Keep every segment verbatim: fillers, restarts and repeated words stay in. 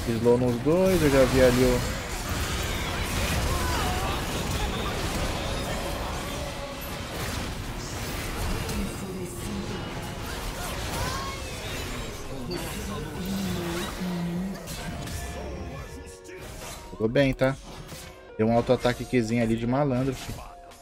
Slow nos dois, eu já vi ali o... Ficou bem, tá? Deu um auto-ataquezinho ali de malandro, filho.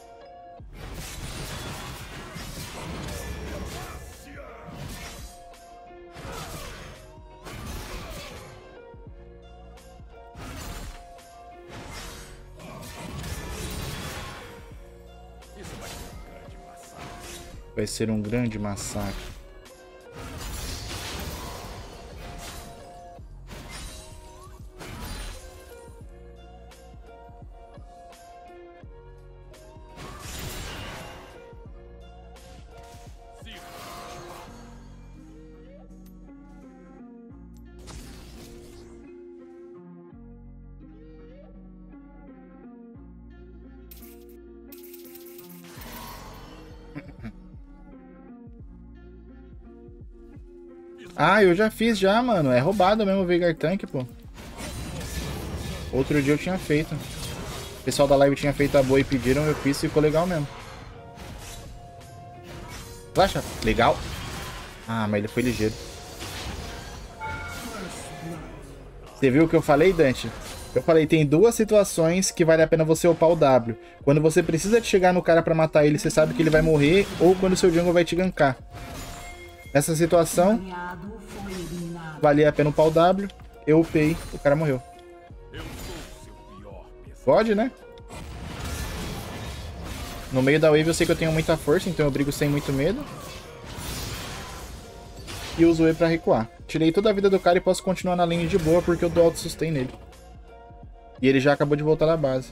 Vai ser um grande massacre. Ah, eu já fiz já, mano. É roubado mesmo o Veigar Tank, pô. Outro dia eu tinha feito. O pessoal da live tinha feito a boa e pediram, eu fiz e ficou legal mesmo. Relaxa. Legal. Ah, mas ele foi ligeiro. Você viu o que eu falei, Dante? Eu falei, tem duas situações que vale a pena você upar o W. Quando você precisa de chegar no cara pra matar ele, você sabe que ele vai morrer, ou quando o seu jungle vai te gankar. Nessa situação, valia a pena upar o W, eu upei, o cara morreu. Pode, né? No meio da wave eu sei que eu tenho muita força, então eu brigo sem muito medo. E uso o E pra recuar. Tirei toda a vida do cara e posso continuar na lane de boa, porque eu dou auto sustain nele. E ele já acabou de voltar na base.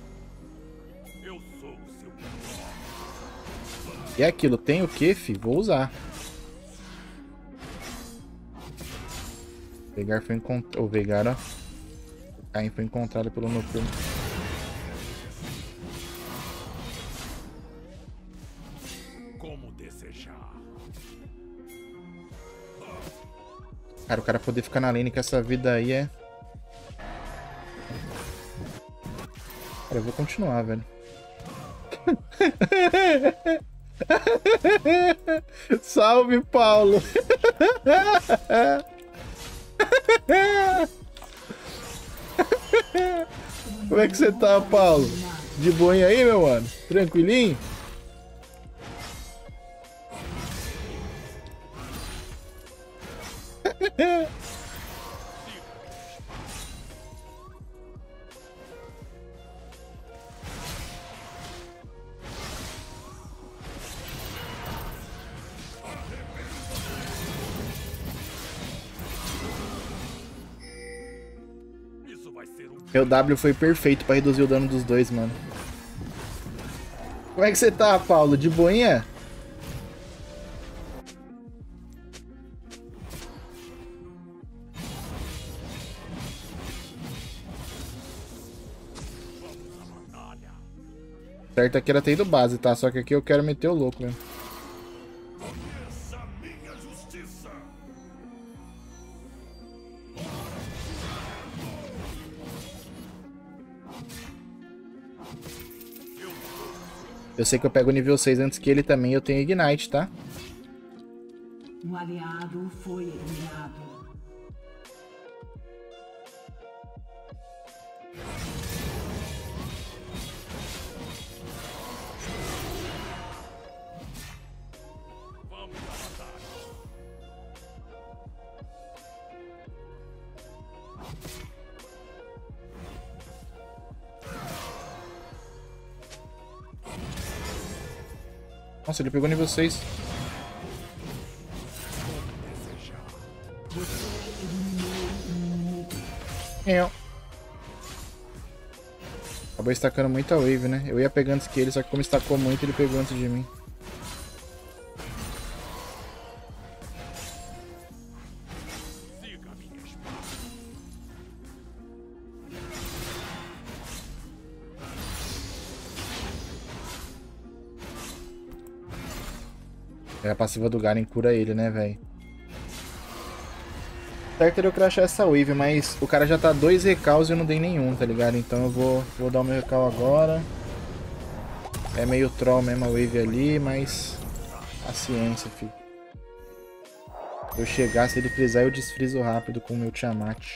E é aquilo, tem o que, fi? Vou usar. O Veigar foi encontrado. O Veigar, ó. O Caim foi encontrado pelo Noturno. Como desejar. Cara, o cara poder ficar na lane com essa vida aí é. Cara, eu vou continuar, velho. Salve, Paulo! Como é que você tá, Paulo? De boinha aí, meu mano? Tranquilinho? Meu W foi perfeito pra reduzir o dano dos dois, mano. Como é que você tá, Paulo? De boinha? Certo, aqui era ter ido base, tá? Só que aqui eu quero meter o louco mesmo. Eu sei que eu pego o nível seis antes que ele também, eu tenho Ignite, tá? Um aliado foi eliminado. Nossa, ele pegou nível seis. Eu. Acabou estacando muita wave, né? Eu ia pegando antes que ele, só que como estacou muito, ele pegou antes de mim. É, a passiva do Garen cura ele, né, velho? certo era eu crashar essa wave, mas o cara já tá dois recaus e eu não dei nenhum, tá ligado? Então eu vou, vou dar o meu recal agora. É meio troll mesmo a wave ali, mas... paciência, filho. Se eu chegar, se ele frisar, eu desfrizo rápido com o meu Tiamat.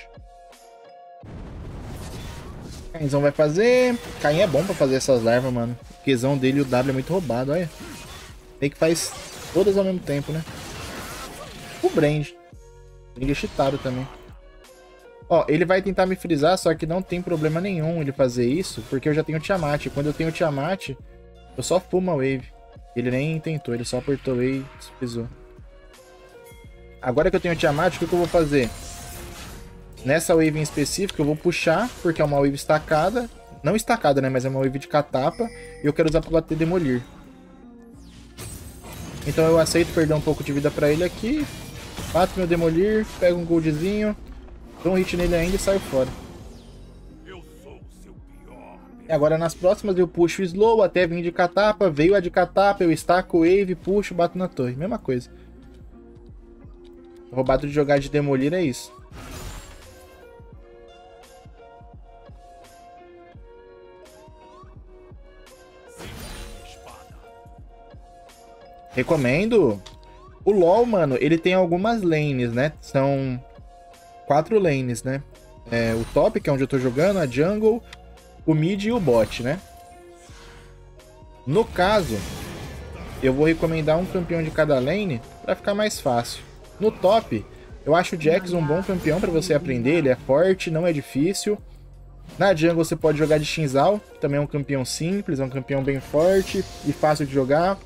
Cainzão vai fazer... Caim é bom pra fazer essas larvas, mano. O Qzão dele e o W é muito roubado, olha. Tem que faz todas ao mesmo tempo, né? O Brand. Ele é cheatado também. Ó, ele vai tentar me frisar, só que não tem problema nenhum ele fazer isso, porque eu já tenho Tiamat. Quando eu tenho Tiamat, eu só fumo a wave. Ele nem tentou, ele só apertou e desfrisou. Agora que eu tenho Tiamat, o que, que eu vou fazer? Nessa wave em específico, eu vou puxar, porque é uma wave estacada. Não estacada, né? Mas é uma wave de catapa. E eu quero usar pra bater Demolir. Então eu aceito perder um pouco de vida pra ele aqui. Bato meu Demolir, pego um goldzinho. Dou um hit nele ainda e saio fora. E agora nas próximas eu puxo o slow até vir de catapa. Veio a de catapa, eu estaco o wave, puxo, bato na torre. Mesma coisa. O roubado de jogar de Demolir é isso. Recomendo. O LoL, mano, ele tem algumas lanes, né? São quatro lanes, né? É, o top, que é onde eu tô jogando, a jungle, o mid e o bot, né? No caso, eu vou recomendar um campeão de cada lane pra ficar mais fácil. No top, eu acho o Jax um bom campeão pra você aprender. Ele é forte, não é difícil. Na jungle você pode jogar de Xin Zhao, que também é um campeão simples, é um campeão bem forte e fácil de jogar.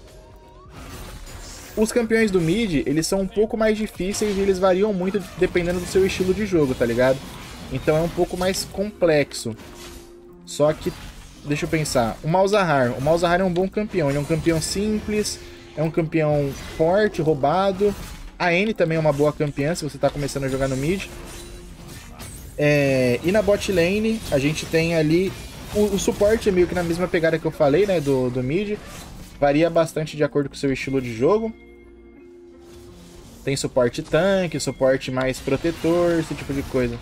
Os campeões do mid, eles são um pouco mais difíceis e eles variam muito dependendo do seu estilo de jogo, tá ligado? Então é um pouco mais complexo. Só que, deixa eu pensar, o Malzahar. O Malzahar é um bom campeão, ele é um campeão simples, é um campeão forte, roubado. A N também é uma boa campeã se você tá começando a jogar no mid. É... E na bot lane, a gente tem ali... O, o suporte é meio que na mesma pegada que eu falei, né, do, do mid. Varia bastante de acordo com o seu estilo de jogo. Tem suporte tanque, suporte mais protetor, esse tipo de coisa.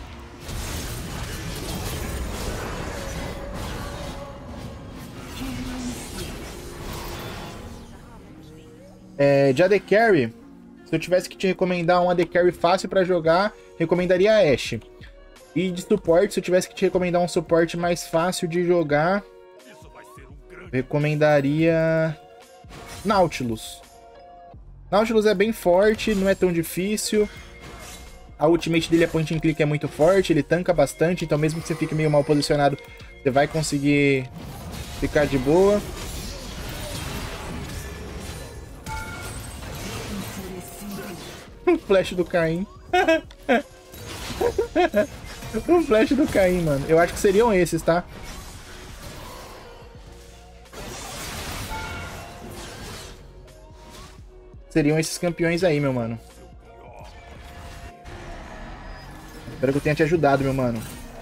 É, de A D Carry, se eu tivesse que te recomendar um A D Carry fácil pra jogar, recomendaria a Ashe. E de suporte, se eu tivesse que te recomendar um suporte mais fácil de jogar, recomendaria Nautilus. Nautilus é bem forte, não é tão difícil. A ultimate dele, a point and click, é muito forte, ele tanca bastante, então mesmo que você fique meio mal posicionado, você vai conseguir ficar de boa. O flash do Caim. O flash do Caim, mano. Eu acho que seriam esses, tá? Seriam esses campeões aí, meu mano. Espero que eu tenha te ajudado, meu mano.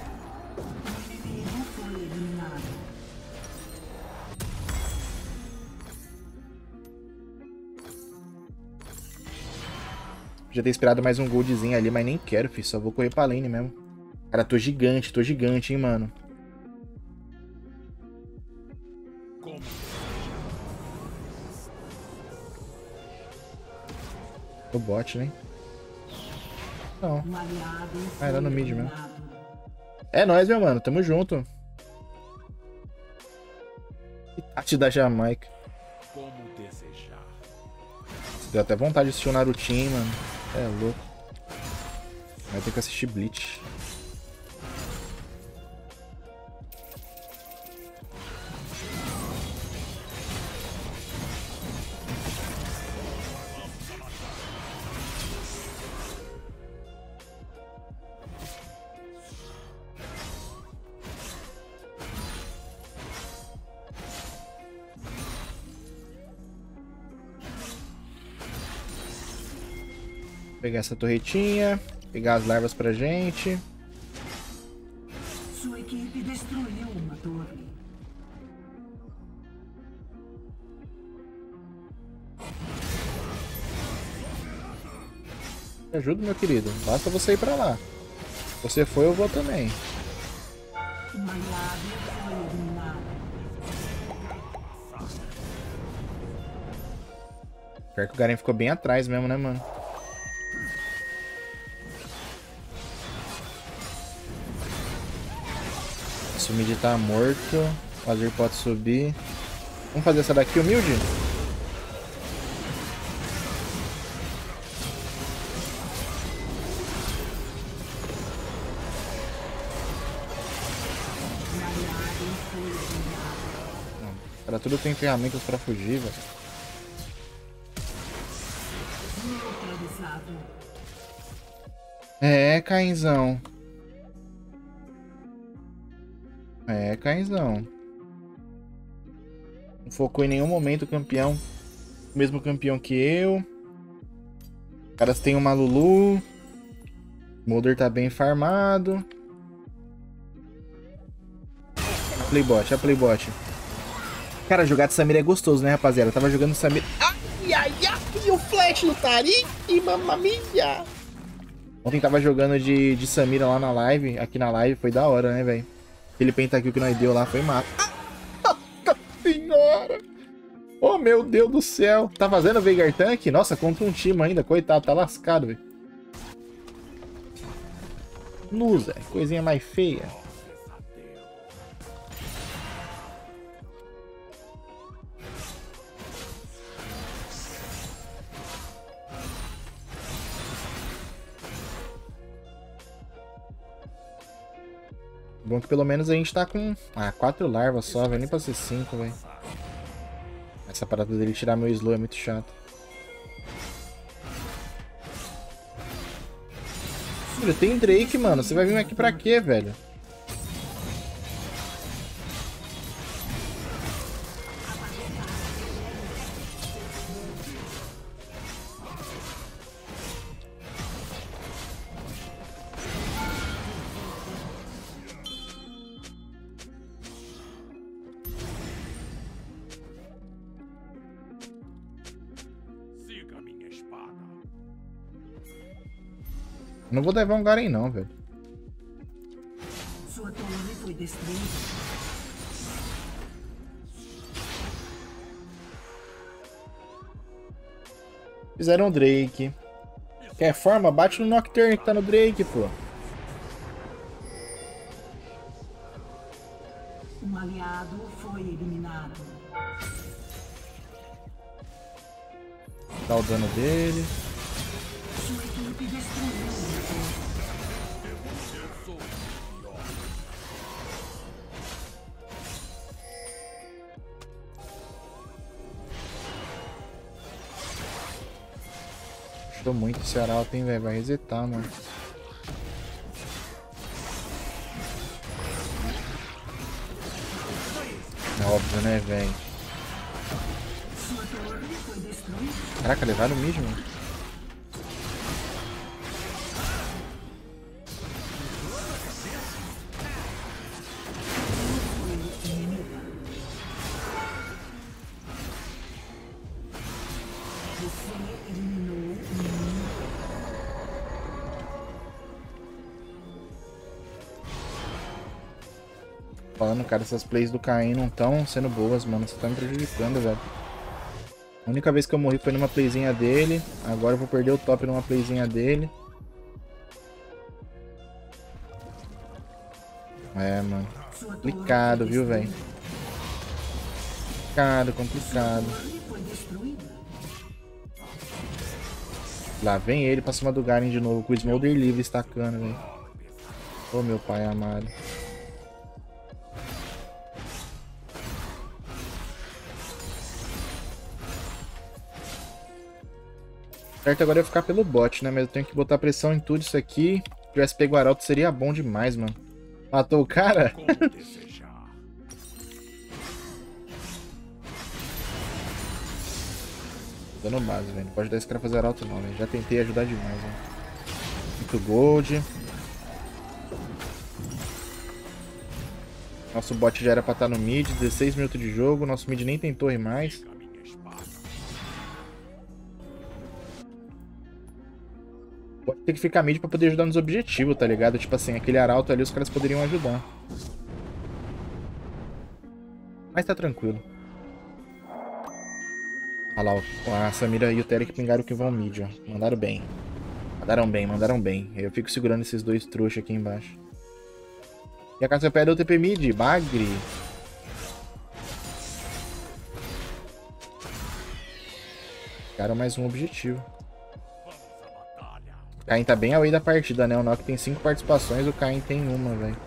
Podia ter esperado mais um goldzinho ali, mas nem quero, filho. Só vou correr pra lane mesmo. Cara, tô gigante, tô gigante, hein, mano. O bot, né? Não. Ah, era no mid mesmo. É nóis, meu mano. Tamo junto. Arte da Jamaica. Deu até vontade de assistir o Narutinho, mano. É louco. Vai ter que assistir Bleach. Pegar essa torretinha, pegar as larvas pra gente. Sua equipe destruiu uma torre. Te ajudo, meu querido. Basta você ir pra lá. Se você for, eu vou também. Uma nave foi eliminada. Pior que o Garen ficou bem atrás mesmo, né, mano? Esse mid tá morto. O Azir pode subir. Vamos fazer essa daqui humilde? Cara, tudo tem ferramentas pra fugir, velho. Neutralizado. É, Cainzão. É, Cainzão. Não focou em nenhum momento o campeão. O mesmo campeão que eu. Os caras têm uma Lulu. O Molder tá bem farmado. A Playbot, a Playbot. Cara, jogar de Samira é gostoso, né, rapaziada? Eu tava jogando Samira. Ai, ai, ai, o flash do Tariq, mamma mia. Ontem tava jogando de, de Samira lá na live. Aqui na live foi da hora, né, velho? Aquele pentakill que nós deu lá foi mata. Nossa senhora! Oh, meu Deus do céu. Tá fazendo Veigar Tank? Nossa, contra um time ainda. Coitado, tá lascado, velho. Nusa, coisinha mais feia. Bom que pelo menos a gente tá com... Ah, quatro larvas só, velho. Nem pra ser cinco, velho. Essa parada dele tirar meu slow é muito chato. Filho, tem Drake, mano. Você vai vir aqui pra quê, velho? Não vou levar um Garen não, velho. Sua torre foi destruída. Fizeram o Drake. Quer forma? Bate no Nocturne que tá no Drake, pô. Um aliado foi eliminado. Dá o dano dele. Sua equipe destruiu o motor. Gostou muito esse arauto, hein, velho. Vai resetar, mano. É óbvio, né, velho? Sua torre foi destruída. Caraca, levaram o mid, mano. Você eliminou o inimigo. Falando, cara, essas plays do Caim não estão sendo boas, mano. Você tá me prejudicando, velho. A única vez que eu morri foi numa playzinha dele. Agora eu vou perder o top numa playzinha dele. É, mano. Complicado, viu, velho? Complicado, complicado. Lá vem ele pra cima do Garen de novo, com o Smolder livre estacando, velho. Ô, meu pai amado. Certo, agora eu ficar pelo bot, né? Mas eu tenho que botar pressão em tudo isso aqui. Se tivesse pego o Arauto, seria bom demais, mano. Matou o cara? Tô dando base, velho. Não pode dar esse cara fazer Arauto não, velho. Já tentei ajudar demais, velho. Muito gold. Nosso bot já era pra estar no mid. dezesseis minutos de jogo. Nosso mid nem tem torre mais. Tem que ficar mid pra poder ajudar nos objetivos, tá ligado? Tipo assim, aquele arauto ali os caras poderiam ajudar. Mas tá tranquilo. Olha lá, a Samira e o Terek pingaram que vão mid, ó. Mandaram bem. Mandaram bem, mandaram bem. Eu fico segurando esses dois trouxas aqui embaixo. E a Cassiopeia deu T P mid, Bagre. Ficaram mais um objetivo. O Caim tá bem away da partida, né? O Nock tem cinco participações, o Caim tem uma, velho.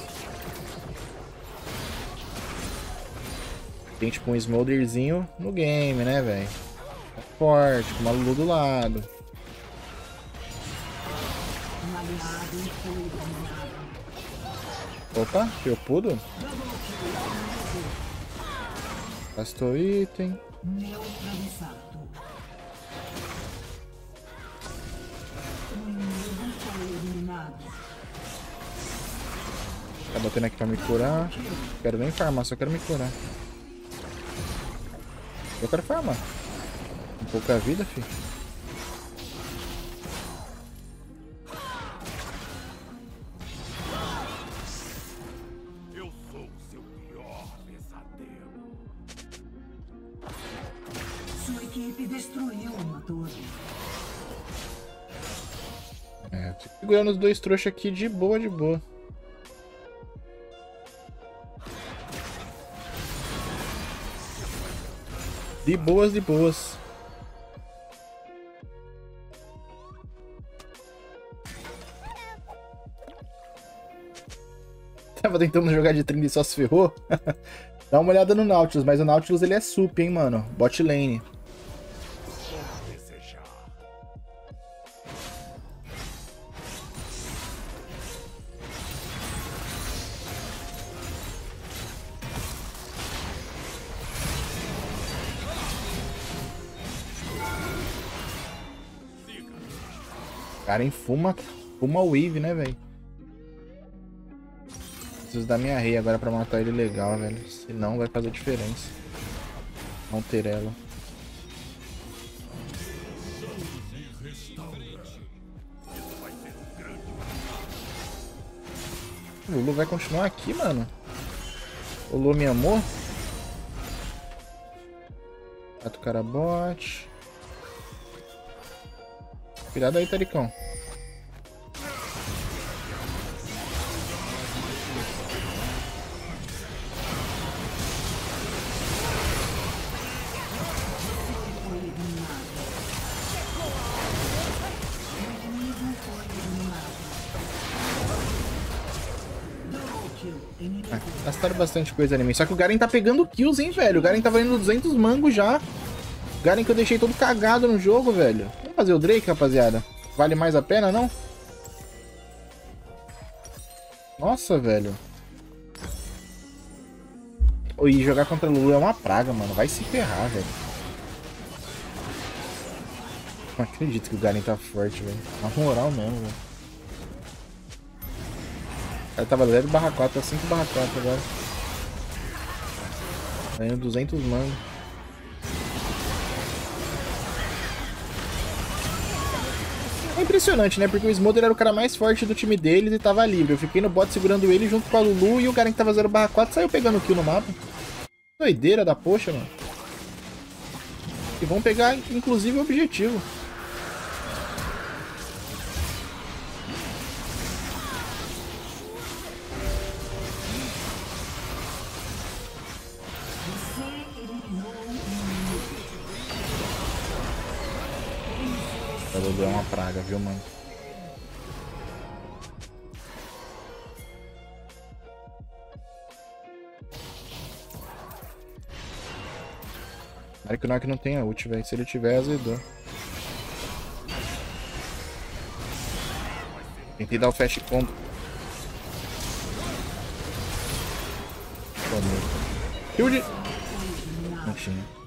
Tem tipo um Smolderzinho no game, né, velho? Forte, com uma Lulu do lado. Opa, felpudo. Gastou item. Tá batendo aqui pra me curar. Quero nem farmar, só quero me curar. Eu quero farmar. Um pouca vida, filho. Eu sou o seu pior pesadelo. Sua equipe destruiu uma torre. É, tô segurando os dois trouxas aqui de boa, de boa. De boas, de boas. Tava tentando jogar de trinta e só se ferrou. Dá uma olhada no Nautilus, mas o Nautilus ele é sup, hein, mano. Bot lane. Cara, enfuma, fuma wave, né, velho? Preciso da minha rei agora pra matar ele legal, velho. Senão vai fazer diferença. Não ter ela. O Lulu vai continuar aqui, mano. O Lulu me amou. Mata o cara bot. Cuidado aí, Taricão. Ah, gastaram bastante coisa ali. Só que o Garen tá pegando kills, hein, velho. O Garen tá valendo duzentos mangos já. O Garen que eu deixei todo cagado no jogo, velho. Vamos fazer o Drake, rapaziada. Vale mais a pena, não? Nossa, velho. E jogar contra Lulu é uma praga, mano. Vai se ferrar, velho. Não acredito que o Garen tá forte, velho. Na moral mesmo, velho. O cara tava zero barra quatro, tá cinco barra quatro agora. Ganhando duzentos mangos. É impressionante, né? Porque o Smolder era o cara mais forte do time deles e tava livre. Eu fiquei no bot segurando ele junto com a Lulu e o Garen que tava zero barra quatro saiu pegando kill no mapa. Doideira da poxa, mano. E vão pegar, inclusive, o objetivo. A Lulu é uma praga, viu, mano? Claro que o Nock não tem a ult, velho. Se ele tiver, azedou. Tentei dar o fast combo. Shield! Não tinha.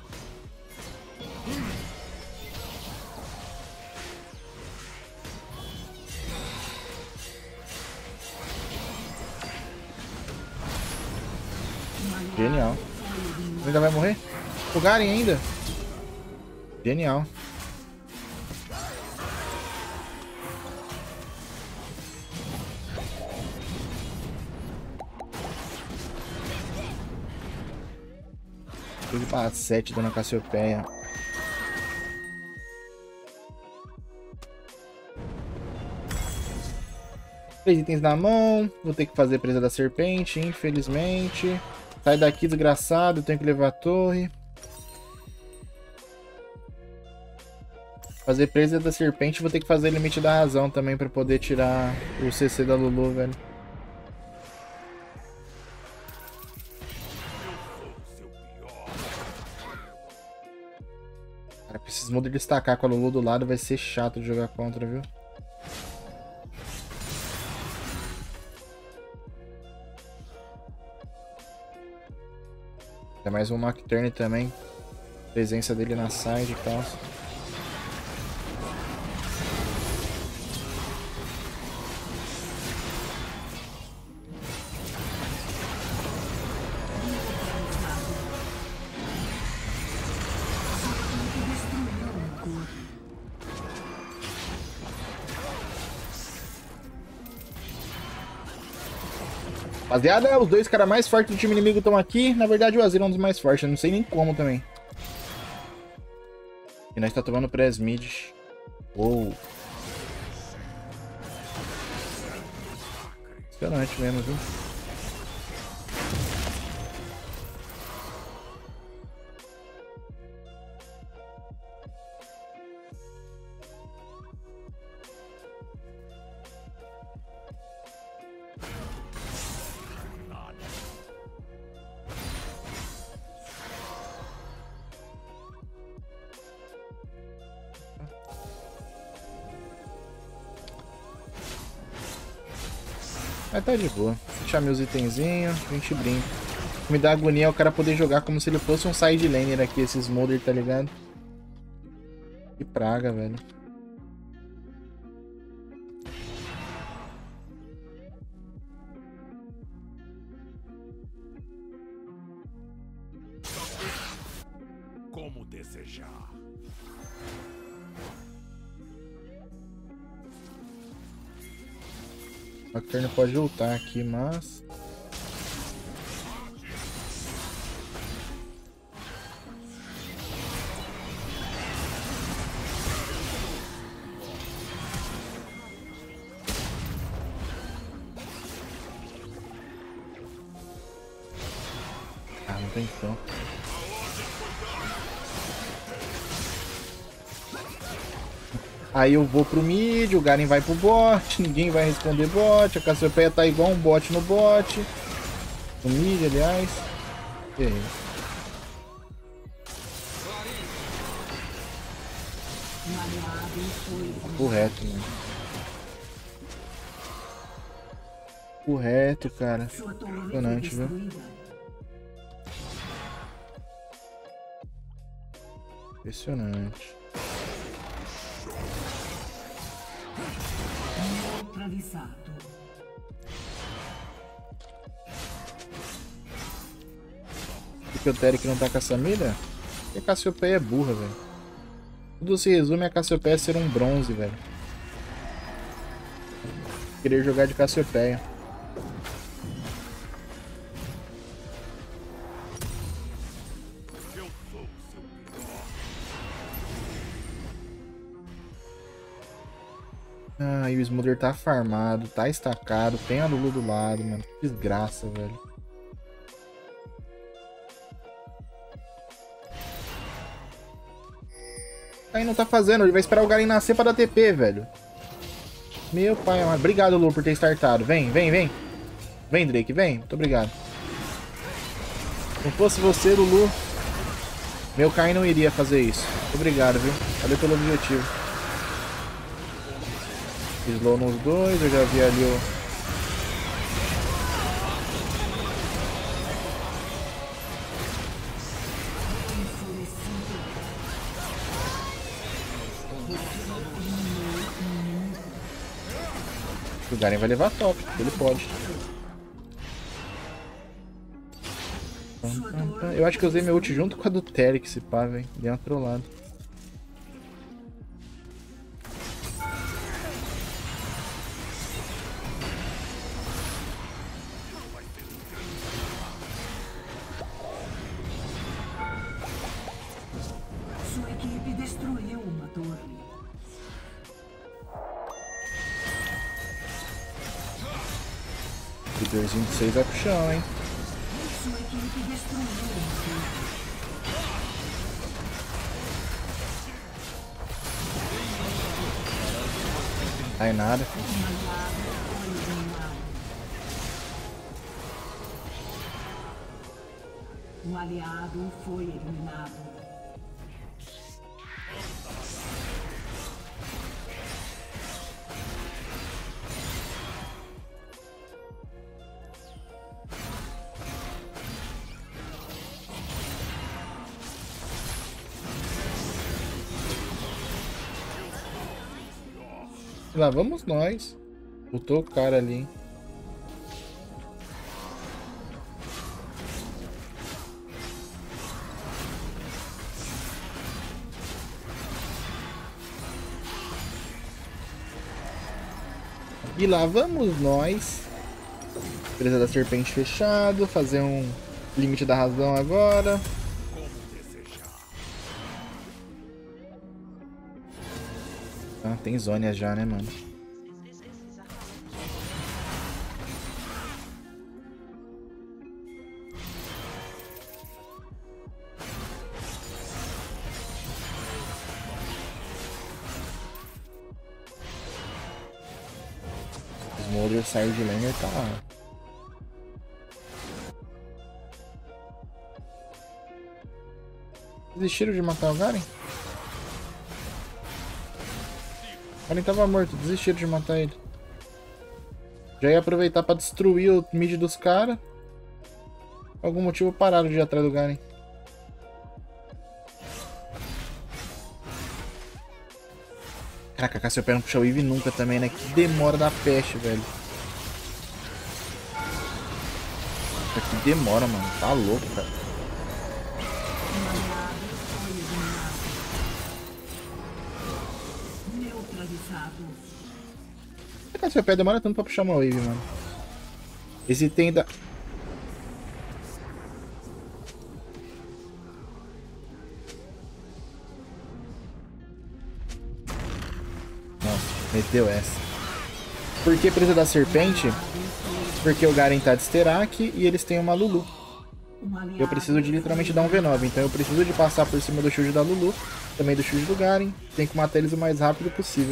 Genial. Ainda vai morrer? O Garen ainda? Genial. Ah, sete dando a Cassiopeia. Três itens na mão. Vou ter que fazer presa da serpente, infelizmente. Sai daqui, desgraçado. Eu tenho que levar a torre. Fazer presa da serpente. Vou ter que fazer limite da razão também pra poder tirar o C C da Lulu, velho. Cara, pra esses modos destacar com a Lulu do lado vai ser chato de jogar contra, viu? Tem mais um Nocturne também. Presença dele na side e tal. Rapaziada, os dois caras mais fortes do time inimigo estão aqui. Na verdade, o Azir é um dos mais fortes. Eu não sei nem como também. E nós tá tomando press mid. Uou. Impressionante mesmo, viu? Mas tá de boa. Deixar meus itenzinhos, a gente brinca. O que me dá agonia é o cara poder jogar como se ele fosse um side laner aqui, esses modder, tá ligado? Que praga, velho. Como desejar. O Nocturne pode ultar aqui, mas... Ah, não tem como. Aí eu vou pro mid, o Garen vai pro bot, ninguém vai responder bot, a Cassiopeia tá igual um bot no bot. No mid, aliás. E aí? Correto, mano. Correto, cara. Impressionante, viu? Impressionante. Neutralizado. Por que o Teric não tá com essa mira? Porque a Cassiopeia é burra, velho. Tudo se resume a Cassiopeia ser um bronze, velho. Querer jogar de Cassiopeia. Ah, e o Smother tá farmado, tá estacado, tem a Lulu do lado, mano. Que desgraça, velho. Aí não tá fazendo, ele vai esperar o Garen nascer pra dar T P, velho. Meu pai, amado. Obrigado, Lulu, por ter startado. Vem, vem, vem. Vem, Drake, vem. Muito obrigado. Se não fosse você, Lulu, meu Kayn não iria fazer isso. Muito obrigado, viu? Valeu pelo objetivo. Slow nos dois, eu já vi ali o... O Garen vai levar top, ele pode. Eu acho que eu usei meu ult junto com a do Teric, se pá, velho. Deu uma trollada. Triggerzinho de seis vai pro chão, hein? Sua equipe destruiu um turret. Ai nada, filho. Um aliado foi eliminado. Um aliado foi eliminado. Lá vamos nós. Botou o cara ali. E lá vamos nós. Presa da serpente fechado. Fazer um limite da razão agora. Ah, tem zônias já, né, mano? O Smolder saiu de laner, tá lá. Desistiram de matar o Garen? O Garen tava morto, desistiram de matar ele. Já ia aproveitar pra destruir o mid dos caras. Por algum motivo pararam de ir atrás do Garen. Caraca, a Cassiopeia não puxa o Eve nunca também, né? Que demora da peste, velho. Que demora, mano. Tá louco, cara. Um aliado foi eliminado. Neutralizado. A Cassiopeia demora tanto pra puxar uma Wave, mano. Esse tem da... Meteu essa. Por que presa da serpente? Porque o Garen tá de Sterak e eles têm uma Lulu. Um aliado Eu preciso de literalmente dar um V nove. Então eu preciso de passar por cima do shield da Lulu. Também do shield do Garen. Tem que matar eles o mais rápido possível.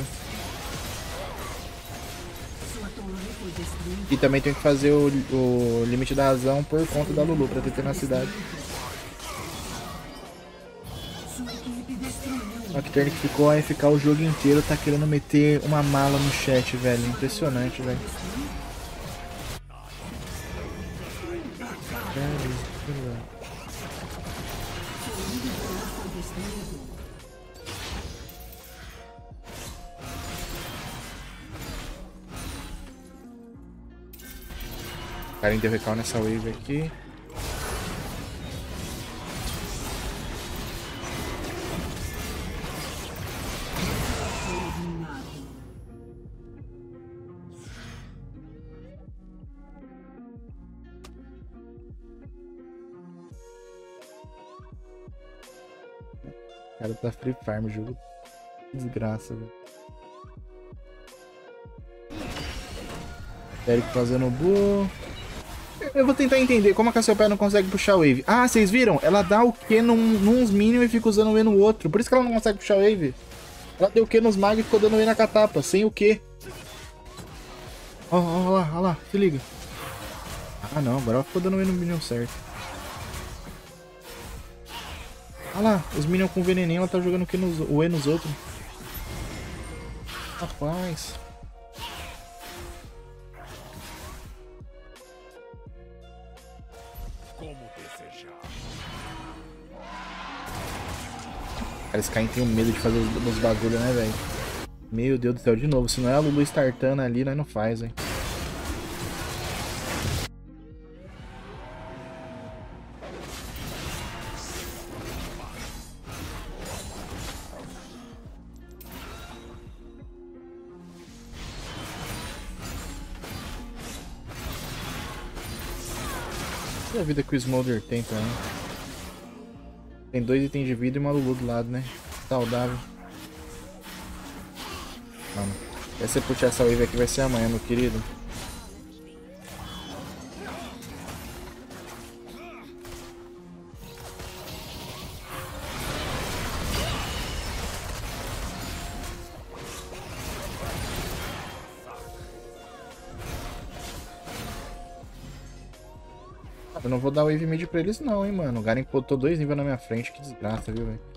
Sua torre foi destruída. E também tenho que fazer o, o limite da razão por conta da Lulu pra ter tenacidade. Sua equipe destruiu. O Nocturne que ficou a ficar o jogo inteiro tá querendo meter uma mala no chat, velho. Impressionante, velho. Foi destruído. Karen deu recal nessa wave aqui. O cara tá free farm, o jogo. Desgraça, velho. Eric fazendo bull. Eu vou tentar entender como a Cassiopeia não consegue puxar a wave. Ah, vocês viram? Ela dá o Q num, nos minions e fica usando o E no outro. Por isso que ela não consegue puxar a wave. Ela deu o Q nos mag e ficou dando o E na catapa, sem o Q. Ó, ó, ó lá, ó lá, se liga. Ah não, agora ela ficou dando o E no minion certo. Olha lá, os minions com veneninho, ela tá jogando o, Q nos, o E nos outros. Rapaz. Cara, esse Caim tem um medo de fazer os, os bagulho, né, velho? Meu Deus do céu, de novo. Se não é a Lulu startando ali, nós não faz, hein? E a vida que o Smolder tem também. Tem dois itens de vida e uma Lulu do lado, né? Saudável. Mano, se você puxar essa wave aqui vai ser amanhã, meu querido. Eu não vou dar wave mid pra eles não, hein, mano. O Garen botou dois níveis na minha frente. Que desgraça, viu, velho?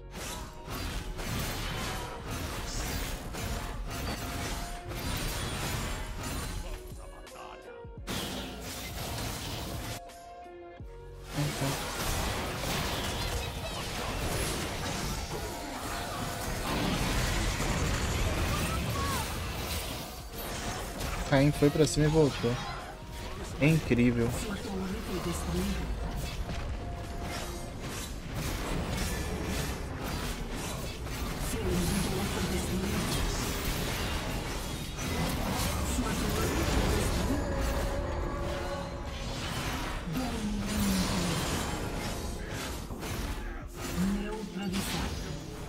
Caim foi pra cima e voltou. É incrível. Sua torre foi destruída. Seu inimigo foi destruído. Sua torre foi destruída. Domínio. Neutralizado.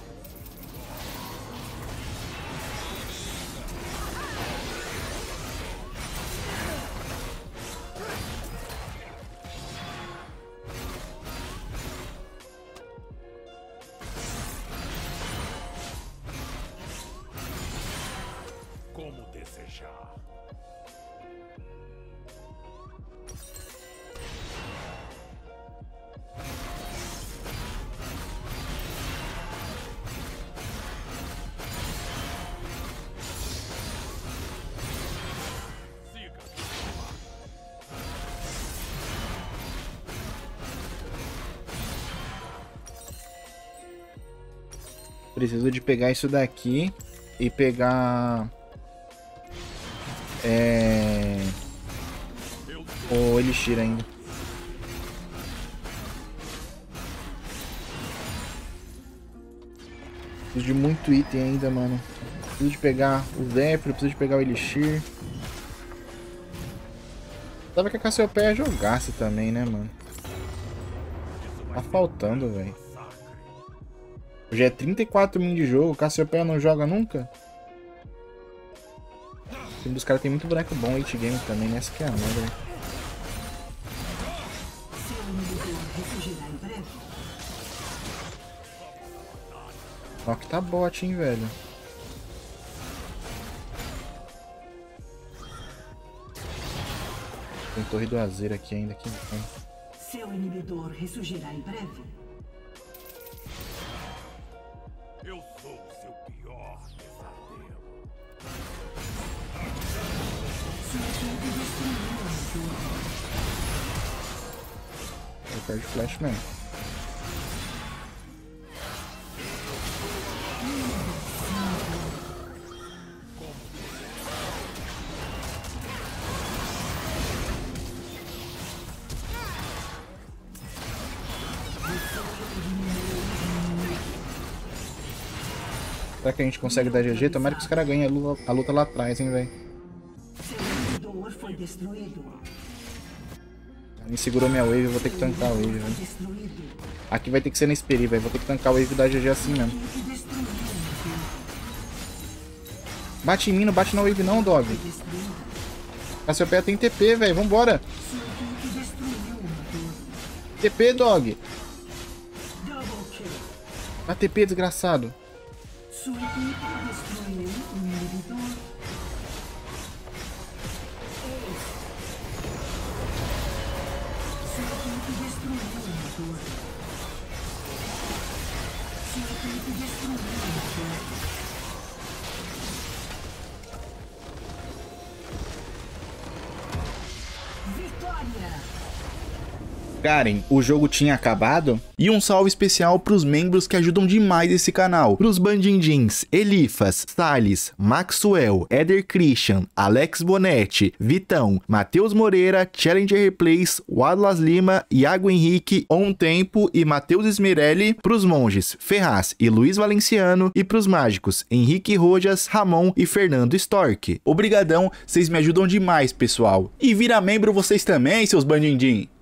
Como desejar. Siga. Preciso de pegar isso daqui e pegar... É... o Elixir ainda. Preciso de muito item ainda, mano. Preciso de pegar o Zephyr, preciso de pegar o Elixir. Tava que a Cassiopeia jogasse também, né, mano? Tá faltando, velho. Já é trinta e quatro min de jogo, Cassiopeia não joga nunca? O time dos caras tem muito boneco bom, eight game também, né? Essa que é a merda, né? Seu inimigo ressurgirá em breve. Ó que tá bot, hein, velho. Tem torre do Azer aqui ainda, que bom. Seu inibidor ressurgirá em breve. Eu sou o seu pior pesadelo. Sua equipe destruiu a torre. Eu quero de flash mesmo. Será que a gente consegue dar G G? Tomara que os caras ganhem a luta, a luta lá atrás, hein, velho. Seu inibidor foi destruído. Me segurou minha wave, eu vou ter que tancar a wave, Foi velho. destruído. Aqui vai ter que ser na Esperi, velho. Vou ter que tancar a wave e dar G G assim mesmo. Equipe destruiu a torre. Bate em mim, não bate na wave não, dog. Destruída. Cassiopeia tem T P, velho. Vambora. Sua equipe destruiu a torre. T P, dog. Double kill. Dá T P, desgraçado. Sua equipe destruiu o inibidor. Sua equipe destruiu a torre. Sua equipe destruiu a torre. Vitória! Garen, o jogo tinha acabado? E um salve especial pros membros que ajudam demais esse canal. Pros Bandindins, Elifas, Salles, Maxwell, Eder Christian, Alex Bonetti, Vitão, Matheus Moreira, Challenger Replays, Wadlas Lima, Iago Henrique, On Tempo e Matheus Esmerelli. Pros monges, Ferraz e Luiz Valenciano. E pros mágicos, Henrique Rojas, Ramon e Fernando Stork. Obrigadão, vocês me ajudam demais, pessoal. E vira membro vocês também, seus Bandindim.